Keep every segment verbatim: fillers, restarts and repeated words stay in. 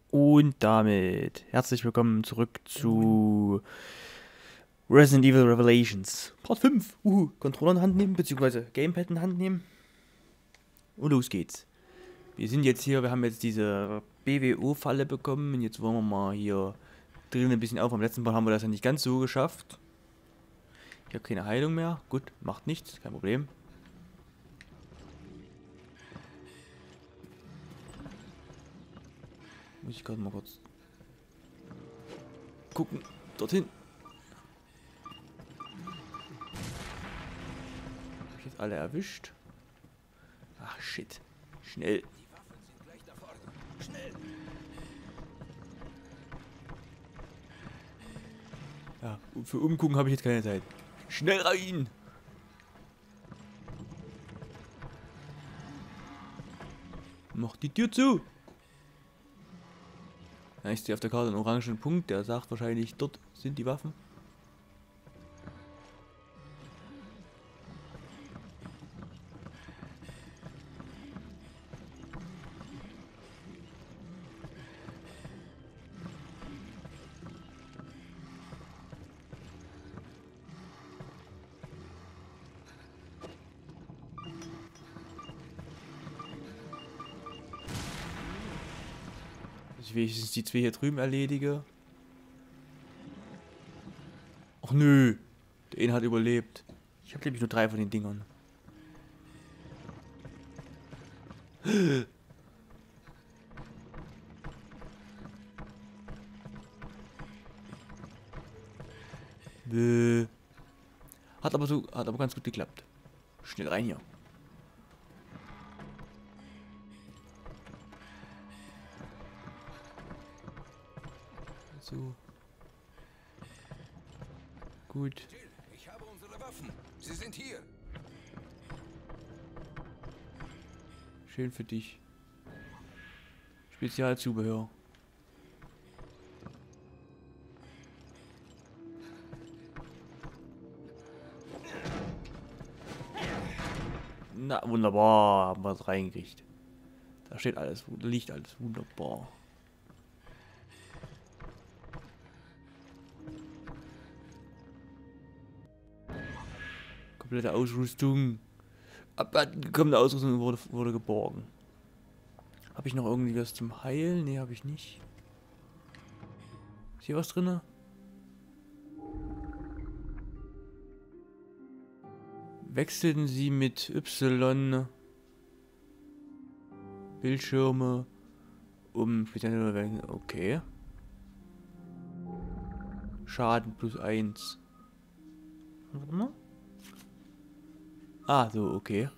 Und damit herzlich willkommen zurück zu Resident Evil Revelations. Part fünf. Uhu. Controller in Hand nehmen, beziehungsweise Gamepad in Hand nehmen. Und los geht's. Wir sind jetzt hier, wir haben jetzt diese B W O-Falle bekommen. Und jetzt wollen wir mal hier drinnen ein bisschen auf. Am letzten Mal haben wir das ja nicht ganz so geschafft. Ich habe keine Heilung mehr. Gut, macht nichts, kein Problem. Muss ich gerade mal kurz gucken. Dorthin. Hab ich jetzt alle erwischt? Ach shit. Schnell. Die Waffen sind gleich da vorne. Schnell! Ja, für umgucken habe ich jetzt keine Zeit. Schnell rein! Mach die Tür zu! Ja, ich sehe auf der Karte einen orangen Punkt, der sagt wahrscheinlich, dort sind die Waffen. Ich wenigstens die zwei hier drüben erledige. Ach nö, der eine hat überlebt. Ich habe nämlich nur drei von den Dingern. Bäh. Hat aber so, hat aber ganz gut geklappt. Schnell rein hier. So. Gut. Jill, ich habe unsere Waffen. Sie sind hier. Schön für dich. Spezialzubehör. Na, wunderbar. Haben wir es reingekriegt. Da steht alles, da liegt alles. Wunderbar. Komplette Ausrüstung. Abgekommene Ausrüstung wurde, wurde geborgen. Habe ich noch irgendwie was zum Heilen? Ne, habe ich nicht. Ist hier was drin? Wechseln Sie mit Y Bildschirme um spezielle. Okay. Schaden plus eins. Warte mal. Ah, so, okay.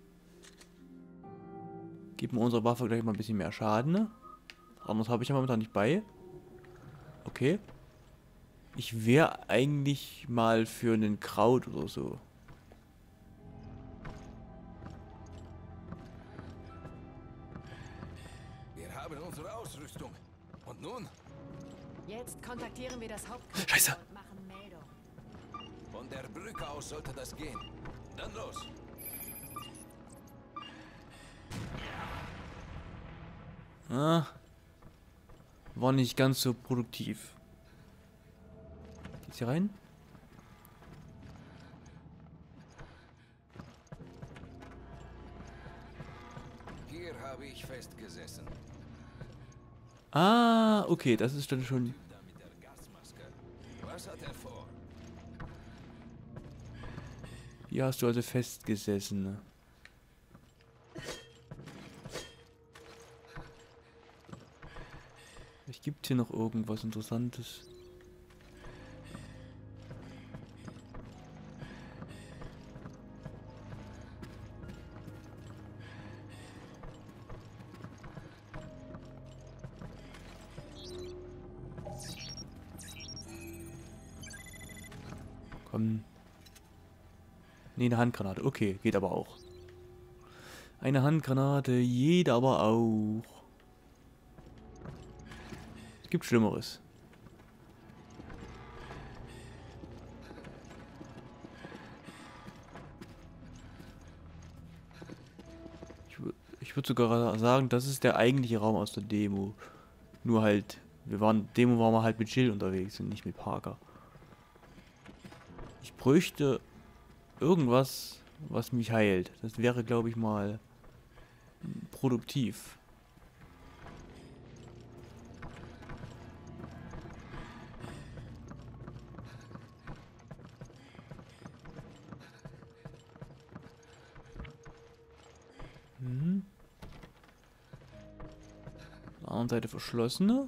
Geben wir unserer Waffe gleich mal ein bisschen mehr Schaden. Ne? Anders habe ich ja momentan nicht bei. Okay. Ich wäre eigentlich mal für einen Kraut oder so. Wir haben unsere Ausrüstung. Und nun? Jetzt kontaktieren wir das Hauptquartier Scheiße. und machen Meldung. Von der Brücke aus sollte das gehen. Dann los. Ah, war nicht ganz so produktiv. Geht's hier rein? Hier habe ich festgesessen. Ah, okay, das ist dann schon. Da mit der Gasmaske. Was hat er vor? Hier hast du also festgesessen. Ne? Vielleicht gibt hier noch irgendwas Interessantes. Komm. Nee, eine Handgranate. Okay, geht aber auch. Eine Handgranate geht aber auch. Es gibt Schlimmeres. Ich, wür- ich würde sogar sagen, das ist der eigentliche Raum aus der Demo. Nur halt, wir waren, Demo waren wir halt mit Jill unterwegs und nicht mit Parker. Ich bräuchte irgendwas, was mich heilt. Das wäre, glaube ich, mal produktiv. Hm. Auf der anderen Seite verschlossene.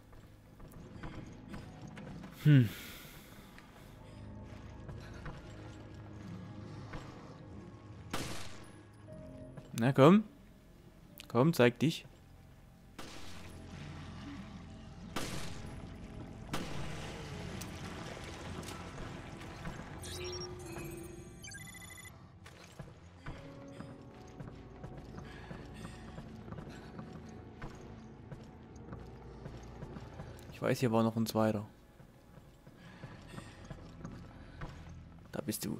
Hm. Na komm. Komm, zeig dich. Ich weiß, hier war noch ein zweiter. Da bist du.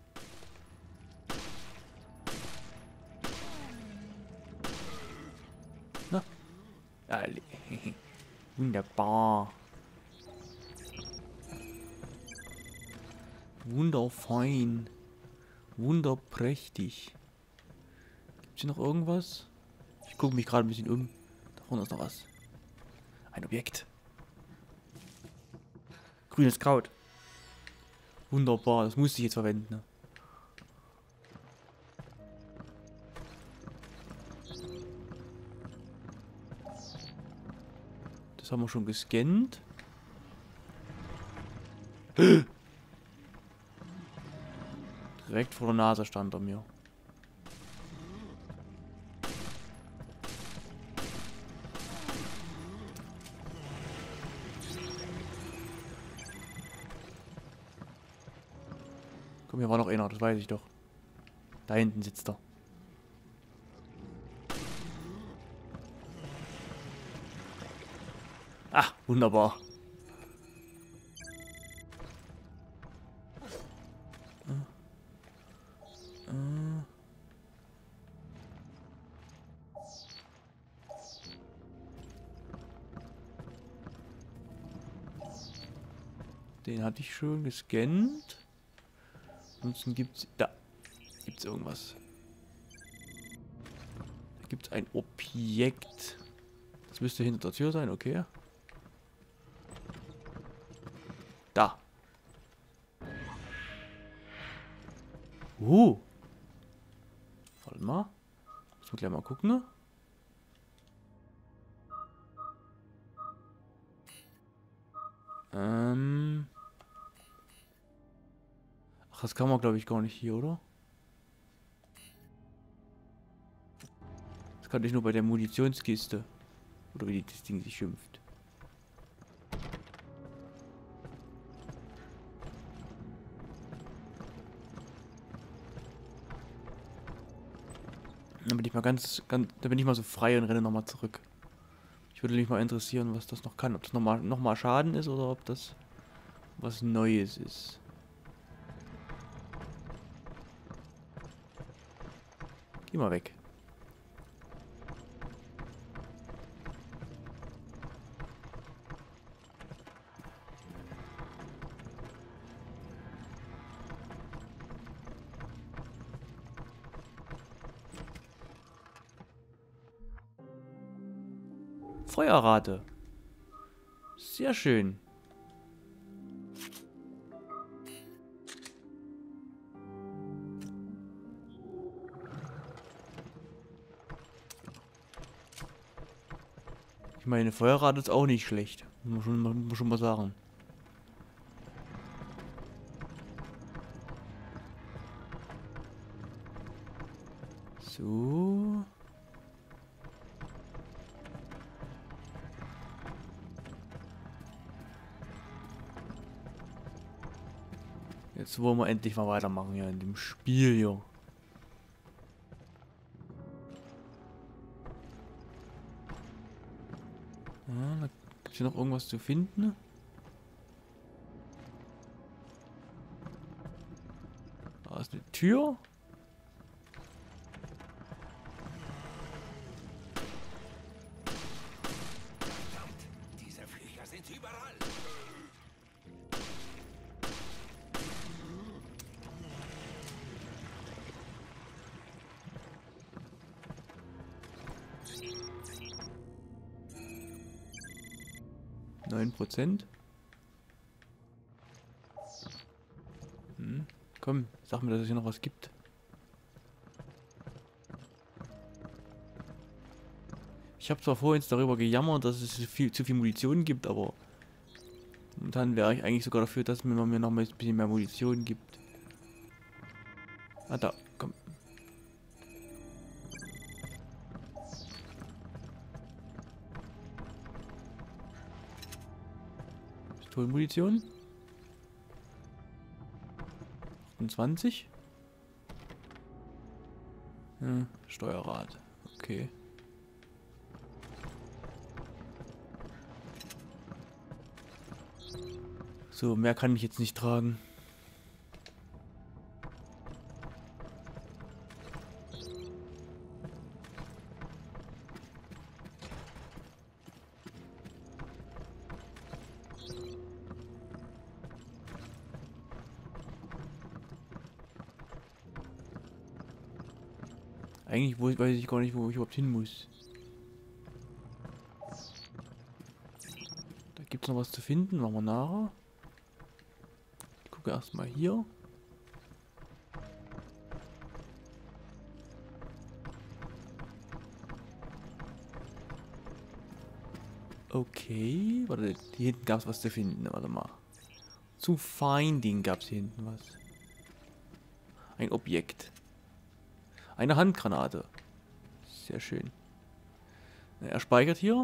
Na? Alle. Wunderbar. Wunderfein. Wunderprächtig. Gibt's hier noch irgendwas? Ich gucke mich gerade ein bisschen um. Da vorne ist noch was. Ein Objekt. Grünes Kraut. Wunderbar, das musste ich jetzt verwenden. Ne? Das haben wir schon gescannt. Direkt vor der Nase stand er mir. Komm, hier war noch einer, das weiß ich doch. Da hinten sitzt er. Ah, wunderbar. Äh, äh. Den hatte ich schon gescannt. Ansonsten gibt's. Da gibt's irgendwas. Da gibt's ein Objekt. Das müsste hinter der Tür sein, okay. Da. Uh. Warte mal. Müssen wir gleich mal gucken. Ne? Ähm. Ach, das kann man, glaube ich, gar nicht hier, oder? Das kann ich nur bei der Munitionskiste. Oder wie das Ding sich schimpft. Da bin ich mal ganz, ganz, da bin ich mal so frei und renne nochmal zurück. Ich würde mich mal interessieren, was das noch kann. Ob das nochmal noch mal Schaden ist oder ob das was Neues ist. Geh mal weg. Feuerrate. Sehr schön. Ich meine, Feuerrate ist auch nicht schlecht. Muss man schon, muss man schon mal sagen. So. Jetzt wollen wir endlich mal weitermachen hier in dem Spiel hier. Ja, da gibt es hier noch irgendwas zu finden. Da ist eine Tür. neun Prozent. Hm. Komm, sag mir, dass es hier noch was gibt. Ich habe zwar vorhin darüber gejammert, dass es viel, zu viel Munition gibt, aber momentan wäre ich eigentlich sogar dafür, dass man mir noch mal ein bisschen mehr Munition gibt. Ah, da, komm. Pistolenmunition. achtundzwanzig. Ja, Steuerrad. Okay. So, mehr kann ich jetzt nicht tragen. Eigentlich weiß ich gar nicht, wo ich überhaupt hin muss. Da gibt es noch was zu finden, machen wir nachher. Ich gucke erstmal hier. Okay, warte, hier hinten gab es was zu finden, warte mal. Zu Finding gab es hier hinten was. Ein Objekt. Eine Handgranate. Sehr schön. Er speichert hier.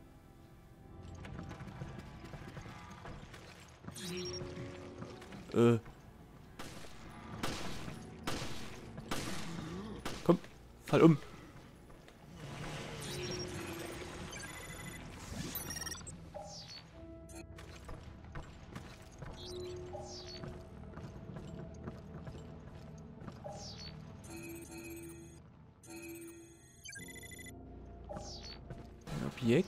Äh. Komm, fall um. Ein Objekt.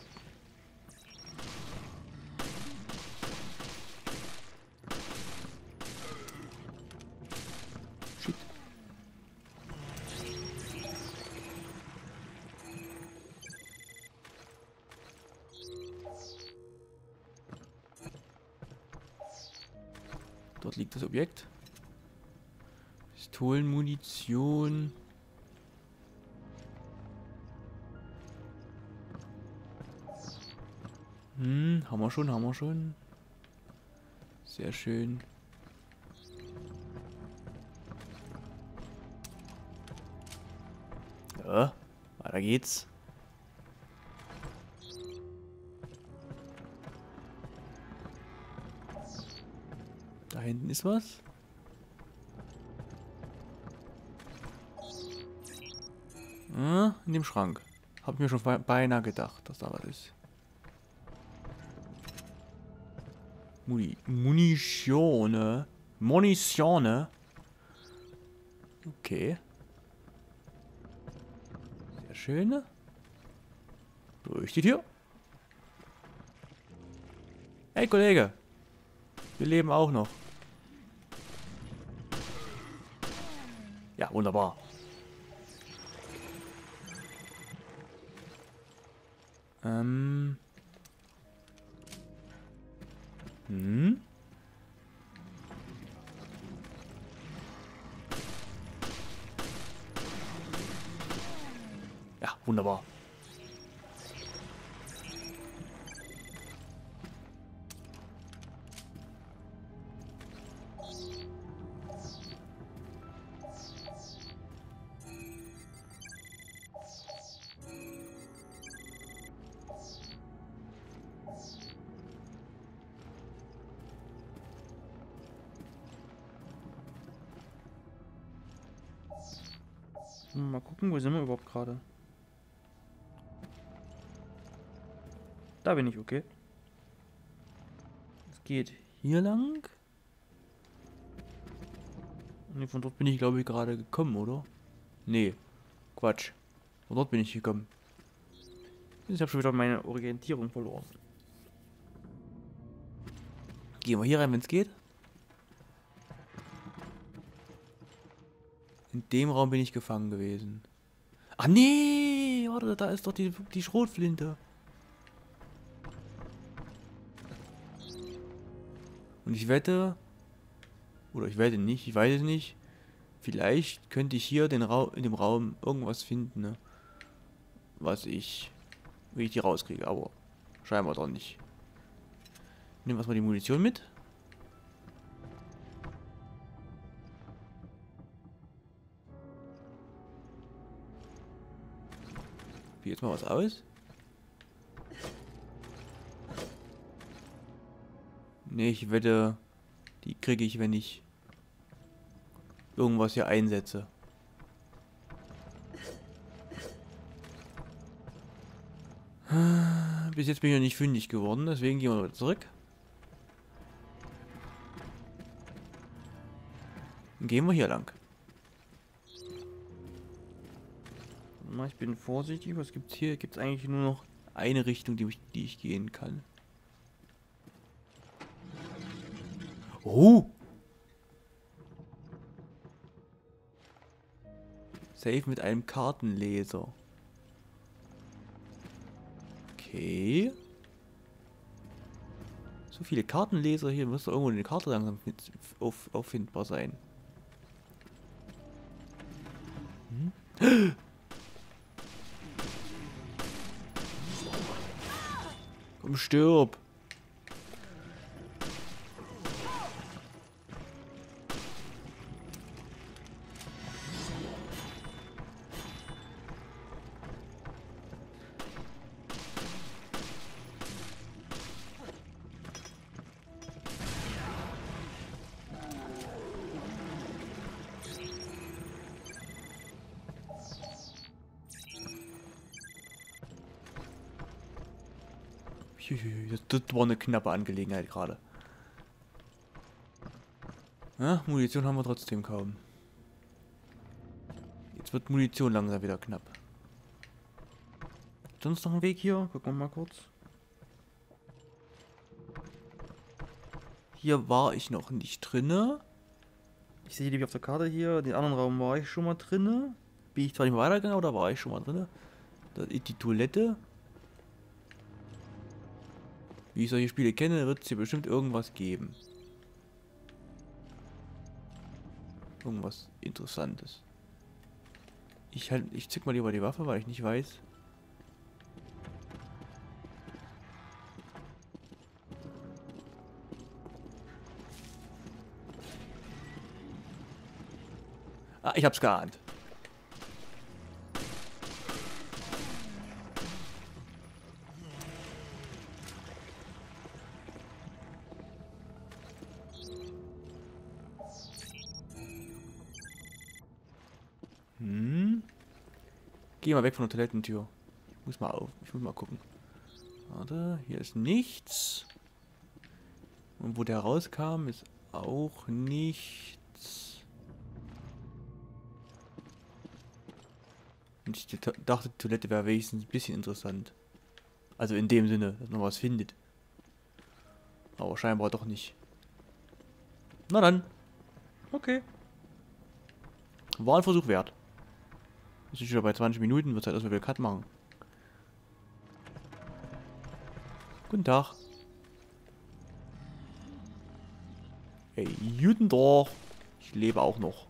Shit. Dort liegt das Objekt. Pistolenmunition. Hm, haben wir schon, haben wir schon. Sehr schön. Ja, weiter geht's. Da hinten ist was. Ah, in dem Schrank. Hab mir schon beinahe gedacht, dass da was ist. Muni Munitione. Munitione. Okay. Sehr schön. Durch die Tür. Hey Kollege. Wir leben auch noch. Ja, wunderbar. Ähm. Hm. Ja, wunderbar. Mal gucken, wo sind wir überhaupt gerade? Da bin ich, okay. Es geht hier lang. Nee, von dort bin ich, glaube ich, gerade gekommen, oder? Nee, Quatsch. Von dort bin ich gekommen. Ich habe schon wieder meine Orientierung verloren. Gehen wir hier rein, wenn es geht. In dem Raum bin ich gefangen gewesen. Ah nee, warte, da ist doch die, die Schrotflinte. Und ich wette, oder ich wette nicht, ich weiß es nicht, vielleicht könnte ich hier den Ra in dem Raum irgendwas finden, ne? Was ich, wie ich die rauskriege, aber scheinbar doch nicht. Nehmen wir erstmal die Munition mit. Wie jetzt mal was aus? Ne, ich wette, die kriege ich, wenn ich irgendwas hier einsetze. Bis jetzt bin ich noch nicht fündig geworden, deswegen gehen wir wieder zurück. Dann gehen wir hier lang. Ich bin vorsichtig, was gibt's hier? Gibt es eigentlich nur noch eine Richtung, die ich, die ich gehen kann? Oh! Safe mit einem Kartenleser. Okay. So viele Kartenleser hier, müsste irgendwo eine Karte langsam auf, auffindbar sein. Hm? Komm, stirb! Das, das war eine knappe Angelegenheit gerade. Ja, Munition haben wir trotzdem kaum. Jetzt wird Munition langsam wieder knapp. Sonst noch ein Weg hier? Gucken wir mal kurz. Hier war ich noch nicht drinne. Ich sehe die auf der Karte hier. Den anderen Raum war ich schon mal drinne. Bin ich zwar nicht mehr weitergegangen, oder war ich schon mal drinne? Da ist die Toilette. Wie ich solche Spiele kenne, wird es hier bestimmt irgendwas geben. Irgendwas Interessantes. Ich halt, ich zück mal lieber die Waffe, weil ich nicht weiß. Ah, ich hab's geahnt. Hm. Geh mal weg von der Toilettentür. Ich muss mal auf. Ich muss mal gucken. Warte, hier ist nichts. Und wo der rauskam, ist auch nichts. Und ich dachte, die Toilette wäre wenigstens ein bisschen interessant. Also in dem Sinne, dass man was findet. Aber scheinbar doch nicht. Na dann. Okay. War ein Versuch wert. Wir sind schon bei zwanzig Minuten, wird Zeit, dass wir wieder Cut machen. Guten Tag. Hey, guten Tag. Ich lebe auch noch.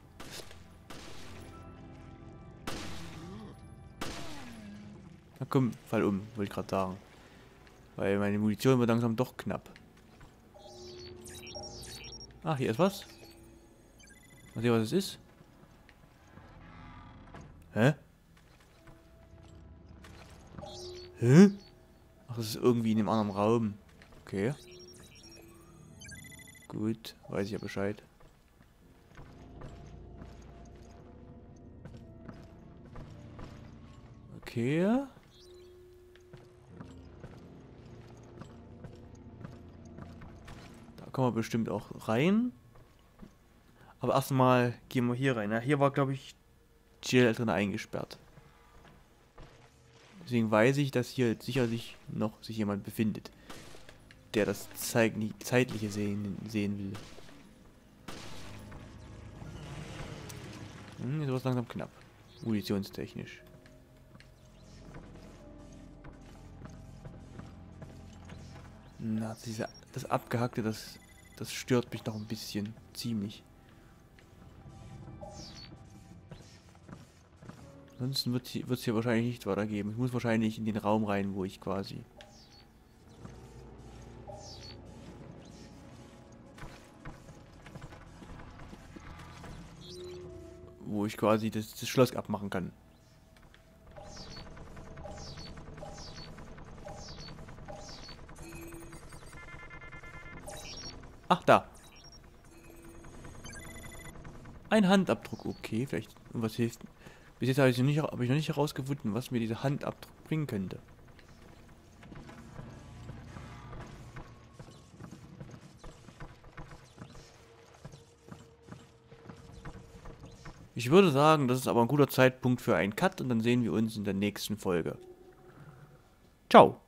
Na komm, fall um, wollte ich gerade sagen. Weil meine Munition wird langsam doch knapp. Ah, hier ist was. Mal sehen, was es ist. Hä? Hä? Ach, das ist irgendwie in einem anderen Raum. Okay. Gut, weiß ich ja Bescheid. Okay. Da kommen wir bestimmt auch rein. Aber erstmal gehen wir hier rein. Ja, hier war, glaube ich, Jill drin eingesperrt. Deswegen weiß ich, dass hier sicherlich noch sich jemand befindet, der das Zeitliche sehen, sehen will. Hm, jetzt wird es langsam knapp. Munitionstechnisch. Na, diese, das Abgehackte, das Das stört mich noch ein bisschen. Ziemlich. Ansonsten wird es hier, hier wahrscheinlich nicht weitergeben. Ich muss wahrscheinlich in den Raum rein, wo ich quasi... Wo ich quasi das, das Schloss abmachen kann. Ach, da. Ein Handabdruck. Okay, vielleicht. Und was hilft? Bis jetzt habe ich, noch nicht, habe ich noch nicht herausgefunden, was mir dieser Handabdruck bringen könnte. Ich würde sagen, das ist aber ein guter Zeitpunkt für einen Cut und dann sehen wir uns in der nächsten Folge. Ciao.